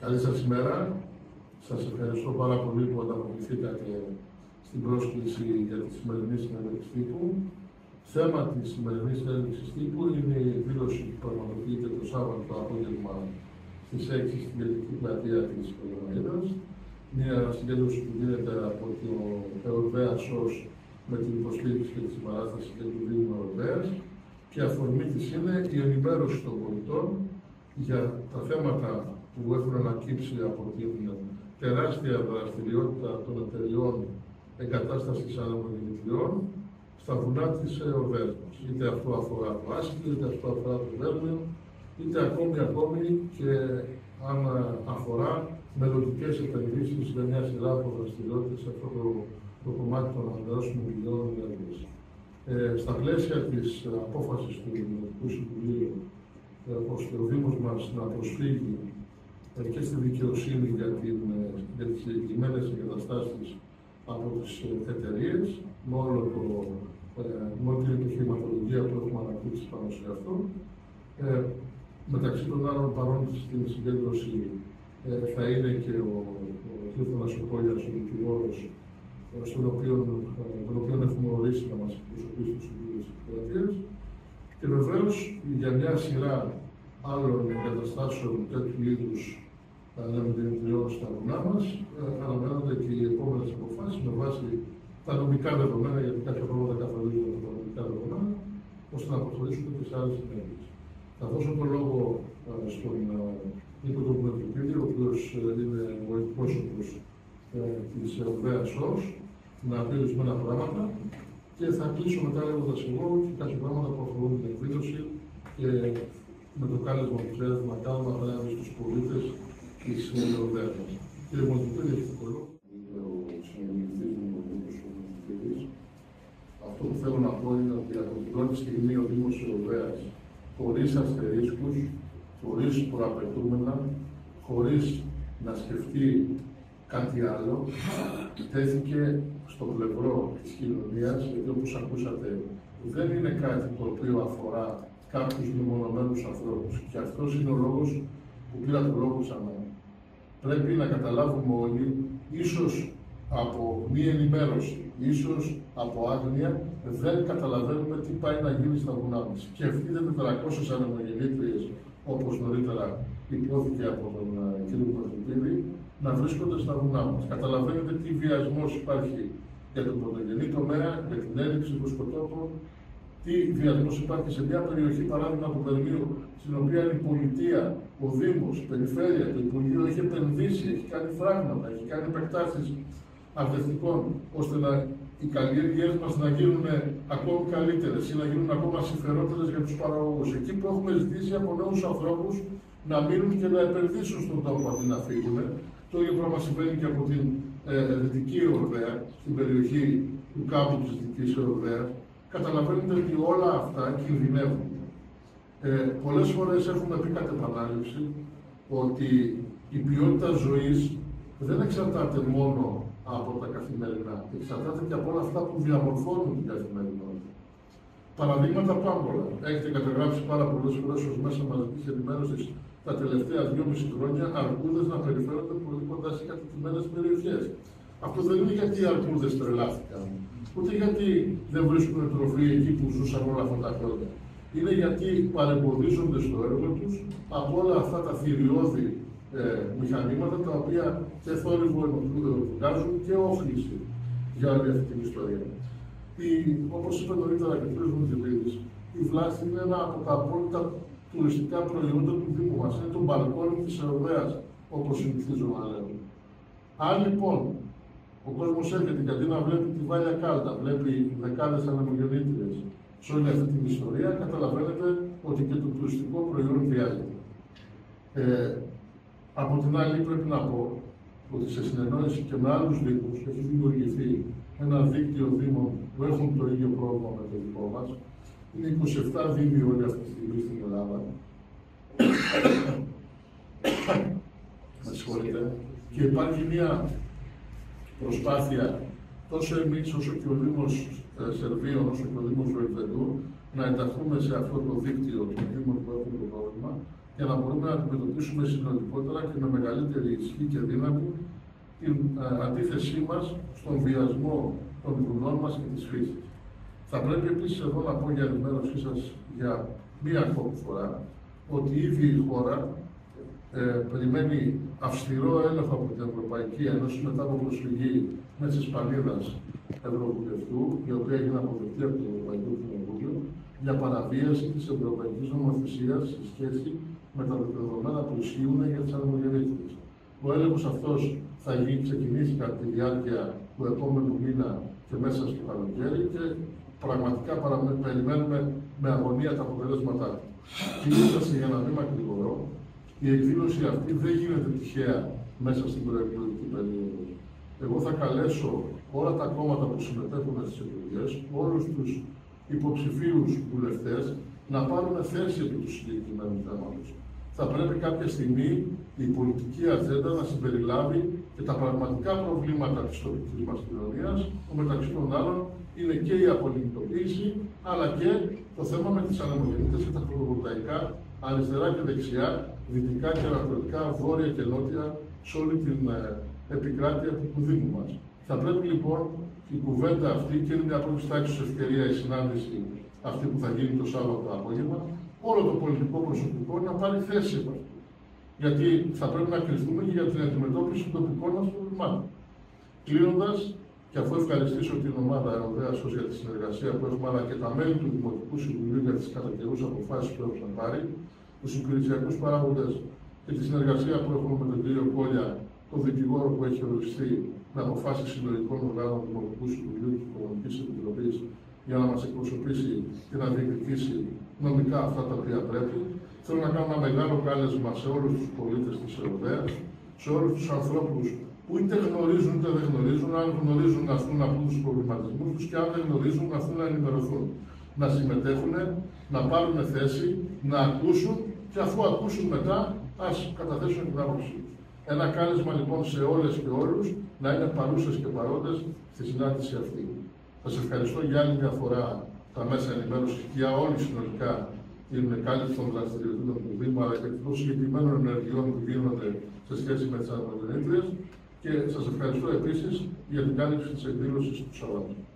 Καλή σας ημέρα. Σας ευχαριστώ πάρα πολύ που ανταποκριθήκατε στην πρόσκληση για τη σημερινή συνέντευξη τύπου. Θέμα της σημερινής συνέντευξης τύπου είναι η εκδήλωση που πραγματοποιείται το Σάββατο το απόγευμα στις 6 στην Κεντρική Πλατεία της Πολωνίδας. Μια συγκέντρωση που γίνεται από το Εορδαία ΣΟΣ με την υποστήριξη και τη συμπαράσταση και του Δήμου Εορδαίας. Και αφορμή της είναι η ενημέρωση των πολιτών για τα θέματα που έχουν ανακύψει από την τεράστια δραστηριότητα των εταιριών εγκατάστασης ανεμογεννητριών στα βουνά της Εορδαίας μας. Είτε αυτό αφορά το Άσκη, είτε αυτό αφορά το Βέρμιο, είτε ακόμη και αν αφορά μελλοντικές επενδύσεις για μια σειρά από δραστηριότητες σε αυτό το κομμάτι των ανανεώσιμων πηγών ενέργειας. Στα πλαίσια της απόφασης του Δημοτικού Συμβουλίου, ώστε ο Δήμος μας να προσφύγει και στη δικαιοσύνη για τις συγκεκριμένες εγκαταστάσεις από τις εταιρείες, με όλη την επιχειρηματολογία που έχουμε αναπτύξει πάνω σε αυτό. Μεταξύ των άλλων παρών στην συγκέντρωση θα είναι και ο Τρίφωνας Οκόλιας, ο δικηγόρος, τον οποίο έχουμε ορίσει να μας εκπροσωπήσει στο Συμβούλιο της Επικρατείας. Και βεβαίως για μια σειρά άλλων εγκαταστάσεων τέτοιου είδους ανεμογεννητριών στα βουνά μας, αναμένονται και οι επόμενες αποφάσεις με βάση τα νομικά δεδομένα, γιατί κάποια πράγματα καθορίζονται από τα νομικά δεδομένα, ώστε να προχωρήσουμε και σε άλλες συνέχειες. Θα δώσω τον λόγο στον Νίκο τον Μετροπίδη, ο οποίος είναι ο εκπρόσωπος της Εορδαίας ΣΟΣ, να πει ορισμένα πράγματα και θα κλείσω μετά λέγοντας εγώ και κάποια πράγματα που αφορούν την εκδήλωση και με το κάλεσμα που χρειάζεται να κάνουμε απέναντι στους πολίτες της Εορδαίας μας. Κύριε Μετροπίδη, έχετε το λόγο. Είναι ο συνομιλητής μου, ο Νίκος ο Μετροπίδης. Αυτό που θέλω να πω είναι ότι από την πρώτη στιγμή ο Δήμος Εορδαίας, χωρίς αστερίσκους, χωρίς προαπαιτούμενα, χωρίς να σκεφτεί κάτι άλλο, τέθηκε στο πλευρό της κοινωνίας, γιατί όπως ακούσατε δεν είναι κάτι το οποίο αφορά κάποιους μεμονωμένους ανθρώπους. Και αυτός είναι ο λόγος που πήρα το λόγο ξανά. Πρέπει να καταλάβουμε όλοι, ίσως από μία ενημέρωση, ίσως από άγνοια, δεν καταλαβαίνουμε τι πάει να γίνει στα βουνά μας. Σκεφτείτε 400 ανεμογεννήτριες, όπως νωρίτερα υπόθηκε από τον κύριο Μετροπίδη, να βρίσκονται στα βουνά μας. Καταλαβαίνετε τι βιασμός υπάρχει για τον πρωτογενή τομέα, για την έλλειψη βοσκοτόπων, τι βιασμός υπάρχει σε μια περιοχή, παράδειγμα του Βερμίου, στην οποία η πολιτεία, ο Δήμος, η Περιφέρεια, το Υπουργείο έχει επενδύσει, έχει κάνει φράγματα, έχει κάνει επεκτάσεις αρδευτικών, ώστε οι καλλιέργειές μας να γίνουν ακόμη καλύτερες ή να γίνουν ακόμα συμφερότερες για τους παραγωγούς. Εκεί που έχουμε ζητήσει από νέους ανθρώπους να μείνουν και να επενδύσουν στον τόπο αντί να φύγουν. Το ίδιο πράγμα συμβαίνει και από την Δυτική Εορδαία, στην περιοχή του κάμπου της Δυτικής Εορδαίας. Καταλαβαίνετε ότι όλα αυτά κινδυνεύουν. Πολλές φορές έχουμε πει κατ' επανάληψη ότι η ποιότητα ζωής δεν εξαρτάται μόνο από τα καθημερινά, εξαρτάται και από όλα αυτά που διαμορφώνουν την καθημερινότητα. Παραδείγματα πάμπολα. Έχετε καταγράψει πάρα πολλές φορές ως μέσα μαζικής ενημέρωσης τα τελευταία 2,5 χρόνια αρκούδες να περιφέρονται πολύ κοντά σε κατοικημένες περιοχές. Αυτό δεν είναι γιατί οι αρκούδες τρελάθηκαν, ούτε γιατί δεν βρίσκουν τροφή εκεί που ζούσαν όλα αυτά τα χρόνια. Είναι γιατί παρεμποδίζονται στο έργο τους από όλα αυτά τα θηριώδη μηχανήματα, τα οποία και θόρυβο βγάζουν και όχληση για όλη αυτή την ιστορία. Όπως είπε νωρίτερα και ο κ. Μουτζιβίδης, η βλάστη είναι ένα από τα απόλυτα τουριστικά προϊόντα του Δήμου μας. Είναι το μπαλκόνι της Εορδαίας, όπως συνηθίζω να λέω. Αν λοιπόν ο κόσμος έρχεται και αντί να βλέπει τη Βάλια Κάλτα, βλέπει δεκάδες ανεμογεννήτριες σε όλη αυτή την ιστορία, καταλαβαίνετε ότι και το τουριστικό προϊόν χρειάζεται. Από την άλλη, πρέπει να πω ότι σε συνεννόηση και με άλλους δήμους έχει δημιουργηθεί ένα δίκτυο δήμων που έχουν το ίδιο πρόβλημα με το δικό μας. Είναι 27 δήμοι όλοι αυτή τη στιγμή στην Ελλάδα. Με συγχωρείτε. Και υπάρχει μια προσπάθεια τόσο εμείς όσο και ο Δήμος Σερβίων, όσο και ο Δήμος Βοηδεντού, να ενταχθούμε σε αυτό το δίκτυο των δήμων που έχουν το πρόβλημα, για να μπορούμε να αντιμετωπίσουμε συνολικότερα και με μεγαλύτερη ισχύ και δύναμη την αντίθεσή μας στον βιασμό των κοινωνών μας και της φύσης. Θα πρέπει επίσης εδώ να πω για ενημέρωσή σας για μία ακόμη φορά ότι ήδη η χώρα περιμένει αυστηρό έλεγχο από την Ευρωπαϊκή Ένωση μετά από προσφυγή μέσα της Ισπανίδας Ευρωβουλευτού, η οποία έγινε αποδεκτή από το Ευρωπαϊκό Κοινοβούλιο, για παραβίαση της Ευρωπαϊκής Νομοθεσίας σε σχέση με τα δεδομένα που ισχύουν για τις ανεμογεννήτριες. Ο έλεγχος αυτός θα ξεκινήσει κατά τη διάρκεια του επόμενου μήνα και μέσα στο καλοκαίρι και πραγματικά περιμένουμε με αγωνία τα αποτελέσματά του. Κλείνοντας, για να μην μακρηγορώ, η εκδήλωση αυτή δεν γίνεται τυχαία μέσα στην προεκλογική περίοδο. Εγώ θα καλέσω όλα τα κόμματα που συμμετέχουν στις εκλογές, όλους τους υποψηφίους βουλευτές, να πάρουν θέση επί του συγκεκριμένου θέματος. Θα πρέπει κάποια στιγμή η πολιτική ατζέντα να συμπεριλάβει και τα πραγματικά προβλήματα της τοπικής μας κοινωνίας, που μεταξύ των άλλων είναι και η απολιγνητοποίηση, αλλά και το θέμα με τις ανεμογεννήτριες και τα φωτοβολταϊκά αριστερά και δεξιά, δυτικά και ανατολικά, βόρεια και νότια, σε όλη την επικράτεια του Δήμου μας. Θα πρέπει λοιπόν η κουβέντα αυτή, και είναι μια πρώτη τάξη ευκαιρία η συνάντηση αυτή που θα γίνει το Σάββατο απόγευμα, όλο το πολιτικό προσωπικό να πάρει θέση από αυτό. Γιατί θα πρέπει να κρυφτούμε και για την αντιμετώπιση των τοπικών μας προβλημάτων. Κλείνοντας, και αφού ευχαριστήσω την ομάδα Αεροδέασος για τη συνεργασία που έχουμε, αλλά και τα μέλη του Δημοτικού Συμβουλίου για τις κατά καιρούς αποφάσεις που έχουν πάρει, τους συγκριτικούς παράγοντες και τη συνεργασία που έχουμε με τον κύριο Κόλια, τον δικηγόρο που έχει οριστεί με αποφάσεις συλλογικών οργάνων του Δημοτικού Συμβουλίου και της Οικονομικής Επιτροπής για να μας εκπροσωπήσει και να διεκδικήσει νομικά αυτά τα οποία πρέπει. Θέλω να κάνω ένα μεγάλο κάλεσμα σε όλους τους πολίτες της Αεροδέας, σε όλους τους ανθρώπους που είτε γνωρίζουν είτε δεν γνωρίζουν, αν γνωρίζουν να έρθουν να πούν τους προβληματισμούς τους και αν δεν γνωρίζουν να έρθουν να ενημερωθούν. Να συμμετέχουν, να πάρουν θέση, να ακούσουν και αφού ακούσουν μετά, ας καταθέσουν την άποψή τους. Ένα κάλεσμα λοιπόν σε όλες και όλους να είναι παρούσες και παρόντες στη συνάντηση αυτή. Σας ευχαριστώ για άλλη μια φορά τα μέσα ενημέρωσης και για όλη συνολικά την κάλυψη των δραστηριοτήτων του Δήμου, αλλά και των συγκεκριμένων ενεργειών που γίνονται σε σχέση με τις ανεμογεννήτριες και σας ευχαριστώ επίσης για την κάλυψη της εκδήλωσης του Σαββάτου.